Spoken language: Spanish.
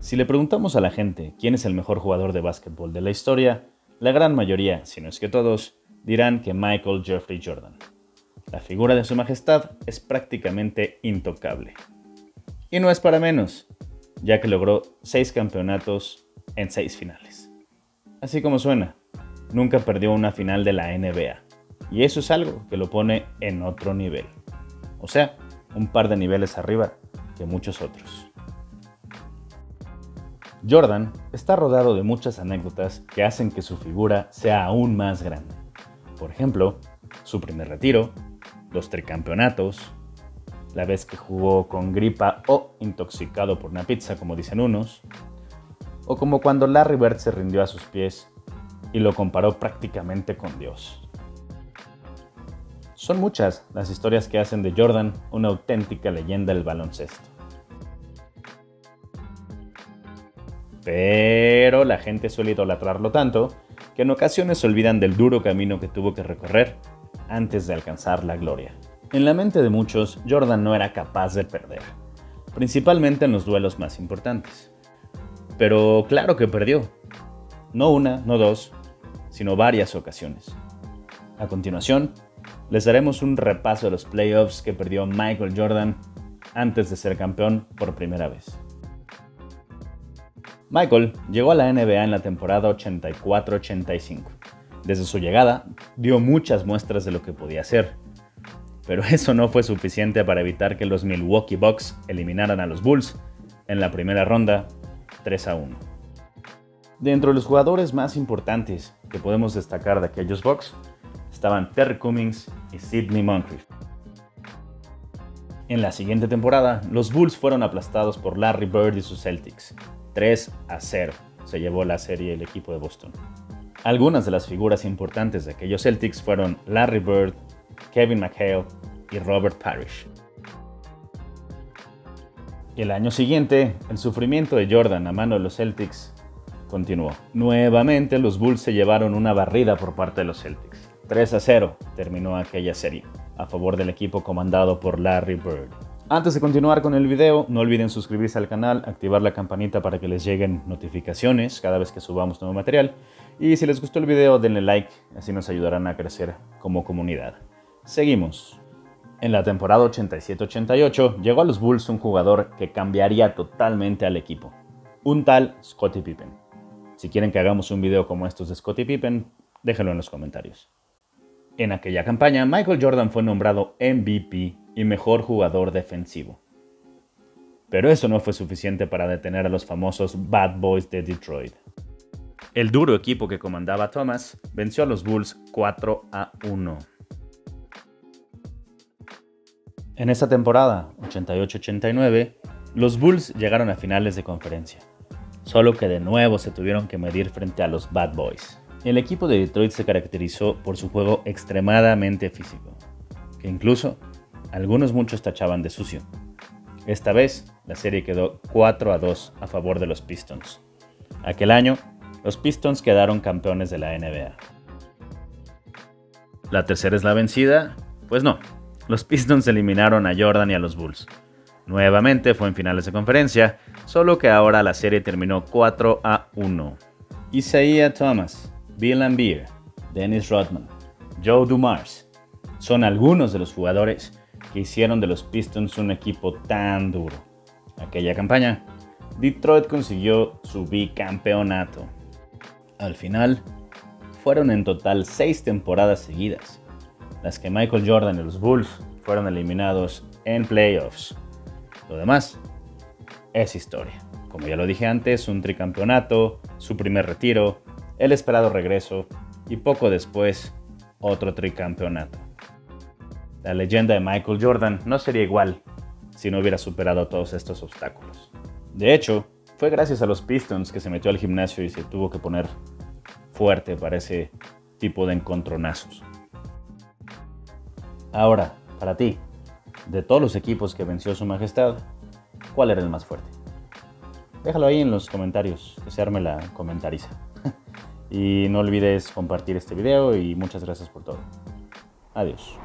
Si le preguntamos a la gente quién es el mejor jugador de básquetbol de la historia, la gran mayoría, si no es que todos, dirán que Michael Jeffrey Jordan. La figura de su majestad es prácticamente intocable. Y no es para menos, ya que logró 6 campeonatos en 6 finales. Así como suena, nunca perdió una final de la NBA. Y eso es algo que lo pone en otro nivel. O sea, un par de niveles arriba que muchos otros. Jordan está rodeado de muchas anécdotas que hacen que su figura sea aún más grande. Por ejemplo, su primer retiro, los tricampeonatos, la vez que jugó con gripa o intoxicado por una pizza, como dicen unos, o como cuando Larry Bird se rindió a sus pies y lo comparó prácticamente con Dios. Son muchas las historias que hacen de Jordan una auténtica leyenda del baloncesto. Pero la gente suele idolatrarlo tanto que en ocasiones se olvidan del duro camino que tuvo que recorrer antes de alcanzar la gloria. En la mente de muchos, Jordan no era capaz de perder, principalmente en los duelos más importantes. Pero claro que perdió. No una, no dos, sino varias ocasiones. A continuación, les daremos un repaso de los playoffs que perdió Michael Jordan antes de ser campeón por primera vez. Michael llegó a la NBA en la temporada 84-85. Desde su llegada, dio muchas muestras de lo que podía hacer. Pero eso no fue suficiente para evitar que los Milwaukee Bucks eliminaran a los Bulls en la primera ronda 3-1. Dentro de los jugadores más importantes que podemos destacar de aquellos Bucks estaban Terry Cummings y Sidney Moncrief. En la siguiente temporada, los Bulls fueron aplastados por Larry Bird y sus Celtics. 3-0 se llevó la serie el equipo de Boston. Algunas de las figuras importantes de aquellos Celtics fueron Larry Bird, Kevin McHale y Robert Parrish. El año siguiente, el sufrimiento de Jordan a mano de los Celtics continuó. Nuevamente, los Bulls se llevaron una barrida por parte de los Celtics. 3-0 terminó aquella serie, a favor del equipo comandado por Larry Bird. Antes de continuar con el video, no olviden suscribirse al canal, activar la campanita para que les lleguen notificaciones cada vez que subamos nuevo material. Y si les gustó el video, denle like, así nos ayudarán a crecer como comunidad. Seguimos. En la temporada 87-88 llegó a los Bulls un jugador que cambiaría totalmente al equipo. Un tal Scottie Pippen. Si quieren que hagamos un video como estos de Scottie Pippen, déjenlo en los comentarios. En aquella campaña, Michael Jordan fue nombrado MVP y mejor jugador defensivo. Pero eso no fue suficiente para detener a los famosos Bad Boys de Detroit. El duro equipo que comandaba Thomas venció a los Bulls 4-1. En esa temporada, 88-89, los Bulls llegaron a finales de conferencia, solo que de nuevo se tuvieron que medir frente a los Bad Boys. El equipo de Detroit se caracterizó por su juego extremadamente físico, que incluso muchos tachaban de sucio. Esta vez, la serie quedó 4-2 a favor de los Pistons. Aquel año, los Pistons quedaron campeones de la NBA. ¿La tercera es la vencida? Pues no. Los Pistons eliminaron a Jordan y a los Bulls. Nuevamente fue en finales de conferencia, solo que ahora la serie terminó 4-1. Isaiah Thomas, Bill Laimbeer, Dennis Rodman, Joe Dumars son algunos de los jugadores que hicieron de los Pistons un equipo tan duro. Aquella campaña, Detroit consiguió su bicampeonato. Al final, fueron en total 6 temporadas seguidas las que Michael Jordan y los Bulls fueron eliminados en playoffs. Lo demás es historia. Como ya lo dije antes, un tricampeonato, su primer retiro, el esperado regreso y poco después otro tricampeonato. La leyenda de Michael Jordan no sería igual si no hubiera superado todos estos obstáculos. De hecho, fue gracias a los Pistons que se metió al gimnasio y se tuvo que poner fuerte para ese tipo de encontronazos. Ahora, para ti, de todos los equipos que venció su majestad, ¿cuál era el más fuerte? Déjalo ahí en los comentarios, que se arme la comentariza. Y no olvides compartir este video y muchas gracias por todo. Adiós.